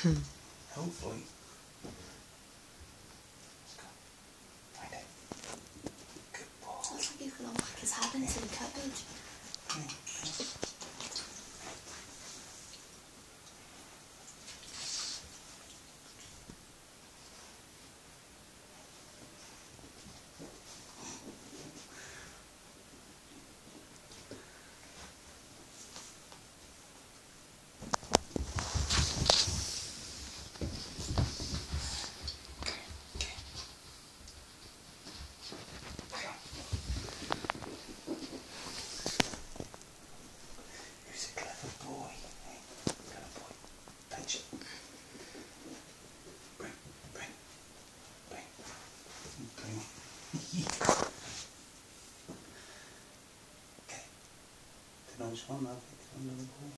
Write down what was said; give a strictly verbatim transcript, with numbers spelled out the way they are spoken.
Hopefully. Find it. Good boy. Looks like he's going to whack his head into the cupboard. Yeah. Nice one, I'll take it under the ball.